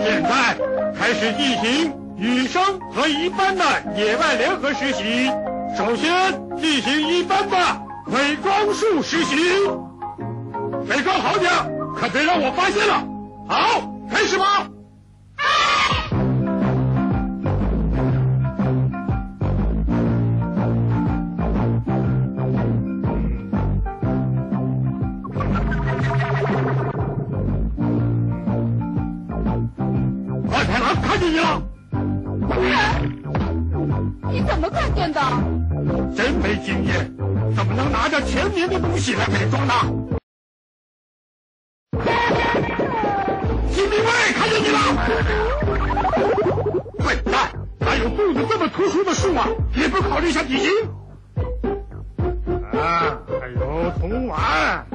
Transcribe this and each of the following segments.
现在开始进行女生和一班的野外联合实习。首先进行一班的伪装术实习。伪装好点，可别让我发现了。好，开始吧。看见你了！ 你怎么看见的？ 真没经验，怎么能拿着前年的东西来伪装呢？新兵卫，看见你了！笨蛋，哪有肚子这么突出的树啊？也不考虑一下体型。啊，还有铜碗。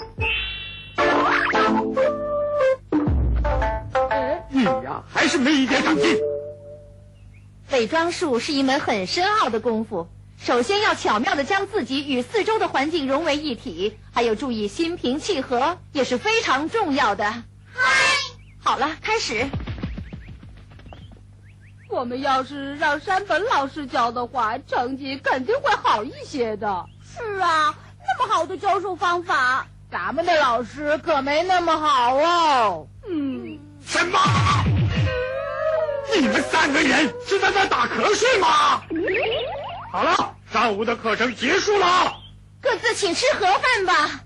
你呀，还是没一点长进。 伪装术是一门很深奥的功夫，首先要巧妙地将自己与四周的环境融为一体，还有注意心平气和也是非常重要的。好了，开始。 我们要是让山本老师教的话，成绩肯定会好一些的。 是啊，那么好的教授方法， 咱们的老师可没那么好哦。 什么？你们3个人是在那打瞌睡吗？好了，上午的课程结束了， 各自请吃盒饭吧。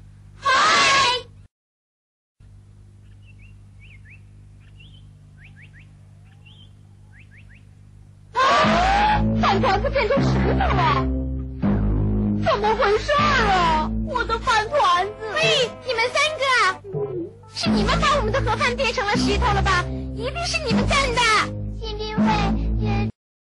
饭团子变成石头了，怎么回事啊？ 我的饭团子！ 喂，你们3个，是你们把我们的盒饭变成了石头了吧？一定是你们干的。 新兵卫，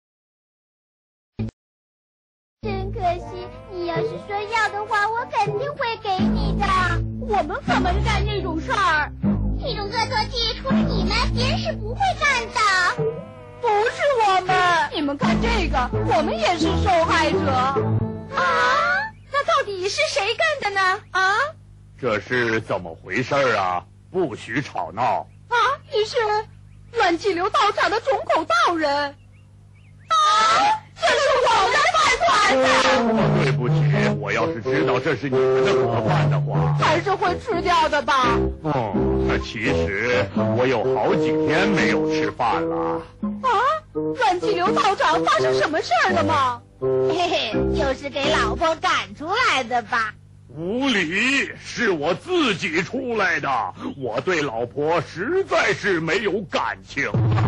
真可惜，你要是说要的话，我肯定会给你的。我们可没干那种事儿，这种恶作剧除了你们，别人是不会干的。 不是我们，你们看这个，我们也是受害者。 那到底是谁干的呢？ 这是怎么回事啊？不许吵闹！ 你是乱气流道场的种口道人。这是我们的饭团子。 对不起，我要是知道这是你们的盒饭的话， 还是会吃掉的吧？ 其实我有好几天没有吃饭了。 乱气流道场发生什么事儿了吗？ 嘿嘿，就是给老婆赶出来的吧？ 无理，是我自己出来的。我对老婆实在是没有感情。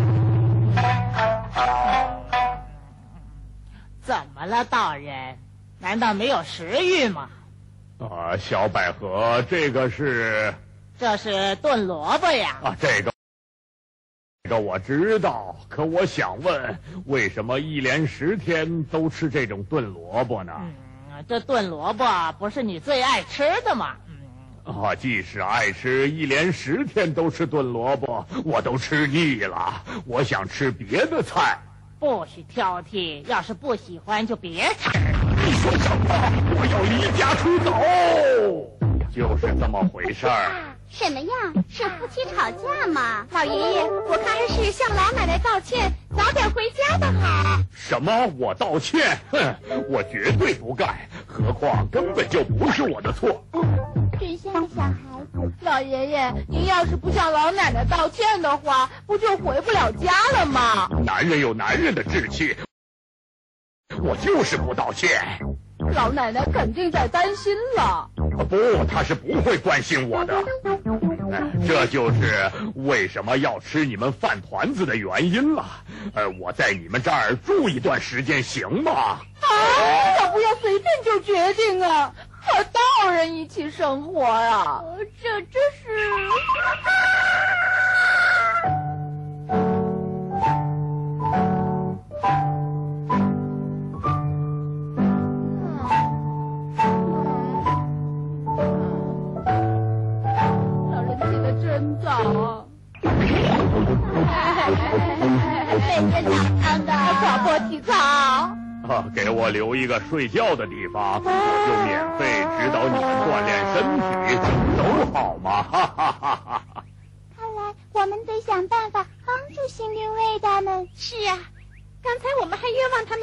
怎么了，道人？难道没有食欲吗？ 小百合，这个是？ 这是炖萝卜呀。 这个我知道，可我想问，为什么一连10天都吃这种炖萝卜呢？ 这炖萝卜不是你最爱吃的吗？ 即使爱吃，一连10天都吃炖萝卜，我都吃腻了。我想吃别的菜。 不许挑剔，要是不喜欢就别吃。 你说什么？我要离家出走。就是这么回事儿。 什么呀？是夫妻吵架吗？ 老爷爷，我看还是向老奶奶道歉，早点回家的好。 什么？我道歉？哼，我绝对不干，何况根本就不是我的错。 真像个小孩子。 老爷爷，您要是不向老奶奶道歉的话，不就回不了家了吗？ 男人有男人的志气，我就是不道歉。 老奶奶肯定在担心了。 不，她是不会关心我的。这就是为什么要吃你们饭团子的原因了。我在你们这儿住一段时间行吗？ 可不要随便就决定啊！和道人一起生活啊！ 这是。每天早上的广播体操。 给我留一个睡觉的地方，我就免费指导你们锻炼身体，都好吗？哈哈哈哈！ 看来我们得想办法帮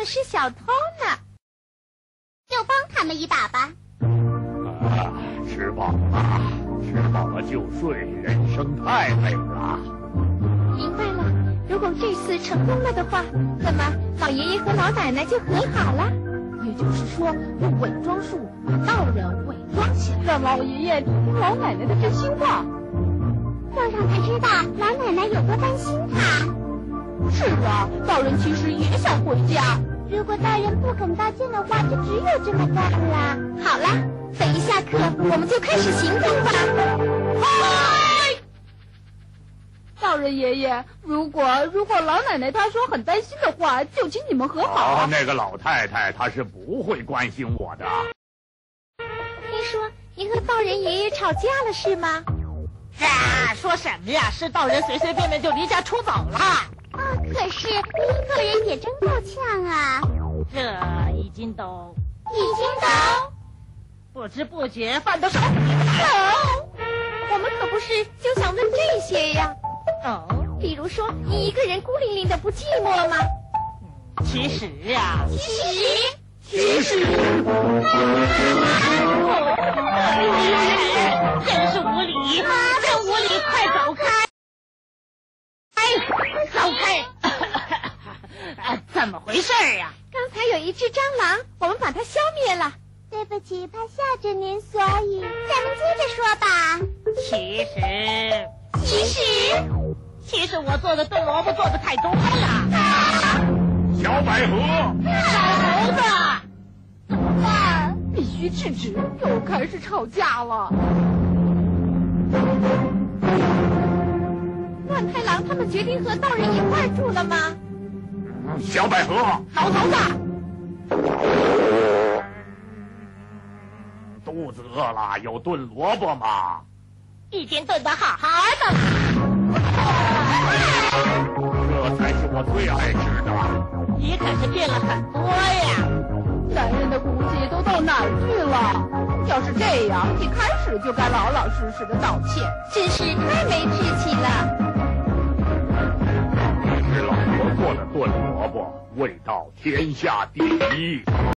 们是小偷呢。 就帮他们一把吧。 吃饱了，吃饱了就睡，人生太美了。 明白了，如果这次成功了的话，那么老爷爷和老奶奶就和好了。 也就是说，用伪装术把道人伪装起来，让老爷爷听老奶奶的真心话， 要让他知道老奶奶有多担心他。 是啊，道人其实也想回家。 如果大人不肯道歉的话，就只有这么干了。 好了，等一下课，我们就开始行动吧。 道人爷爷，如果老奶奶她说很担心的话，就请你们和好。 那个老太太她是不会关心我的。 听说您和道人爷爷吵架了是吗？ 说什么呀？是道人随随便便就离家出走了。 可是您道人也真够呛啊。 这已经都不知不觉犯的手。 我们可不是就想问这些呀。比如说，你一个人孤零零的不寂寞吗？ 其实啊，真是无理，真无理，快走开！走开！怎么回事呀？ 刚才有一只蟑螂，我们把它消灭了。 对不起，怕吓着您，所以咱们接着说吧。 其实我做的炖萝卜做的太多了。 小百合， 小猴子， 怎么办？必须制止，又开始吵架了。 乱太郎他们决定和道人一块住了吗？ 小百合， 老头子， 肚子饿了，有炖萝卜吗？ 一定炖得好好的。 这才是我最爱吃的。 你可是变了很多呀！ 男人的骨气都到哪儿去了？要是这样，一开始就该老老实实的道歉， 真是太没志气了。 是老婆做的炖萝卜，味道天下第一。